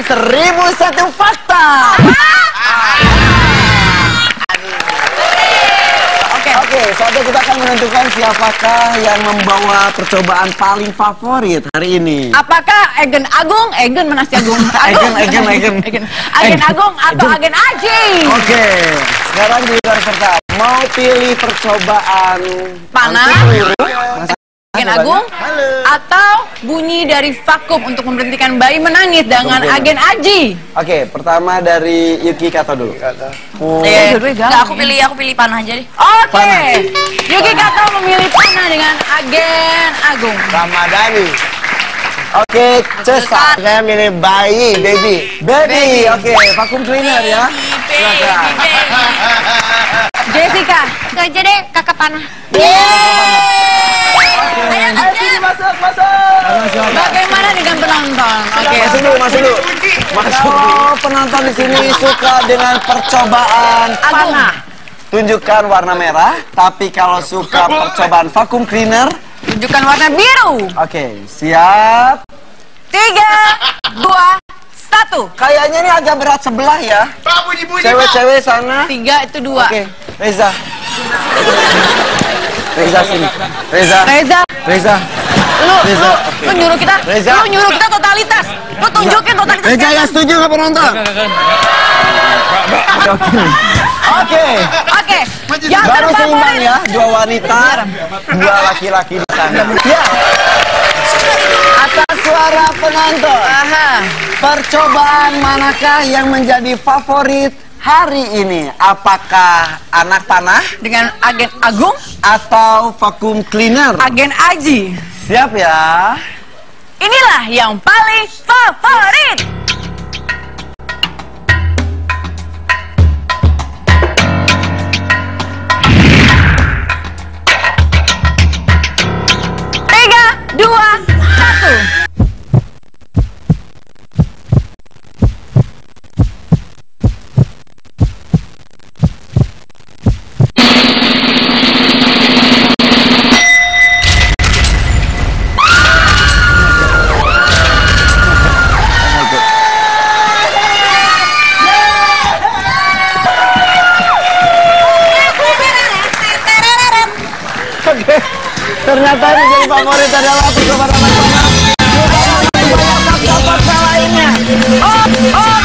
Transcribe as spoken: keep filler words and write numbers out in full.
seribu satu fakta. Oke, oke, saatnya kita akan menentukan siapakah yang membawa percobaan paling favorit hari ini. Apakah Egen Agung, Egen mana sih Agung? Egen, Egen, Egen. Egen, Agen Agung atau Agen Aji? Oke, sekarang di luar serta mau pilih percobaan Panah, Agen Agung, halo, atau bunyi dari vakum untuk memberhentikan bayi menangis dengan Tunggu. Agen Aji? Oke, pertama dari Yuki Kato dulu. Oh. Eh, Enggak, aku pilih aku pilih panah aja deh. Oke, Panah. Yuki Kato memilih panah dengan Agen Agung. Ramadhani. Oke, Cesa. Saya milih bayi, baby. Baby, oke, vacuum cleaner ya. Silakan. Jessica. Itu aja deh, kakak panah. Ayo sini masuk, masuk. Bagaimana dengan penonton? Oke, Masuk dulu, masuk dulu. Masuk. Kalau penonton di sini suka dengan percobaan Panah. tunjukkan warna merah. Tapi kalau suka percobaan vacuum cleaner, Tunjukkan warna biru. oke, siap. Tiga, dua, satu. Kayaknya ini agak berat sebelah ya. Pak, bunyi-bunyi, Cewek-cewek sana. Tiga itu dua. Oke, Reza. Reza sini. Reza. Reza, Reza. lu, Reza, lu, oke. lu nyuruh kita, Reza. lu nyuruh kita totalitas. Lu tunjukin totalitas. Reza ya setuju nggak penonton? Oke. Oke. Oke, yang Baru seimbang terfavorit. ya, dua wanita, dua laki-laki di sana. Ya. Atas suara penonton, Aha. percobaan manakah yang menjadi favorit hari ini? Apakah anak panah Dengan Agen Agung, atau vacuum cleaner? Agen Aji. Siap ya. Inilah yang paling favorit. Tiga, dua, satu. Oke, ternyata yang menjadi favorit adalah percobaan anak panah. Kita masih banyak fakta-fakta lainnya. Oh, oh.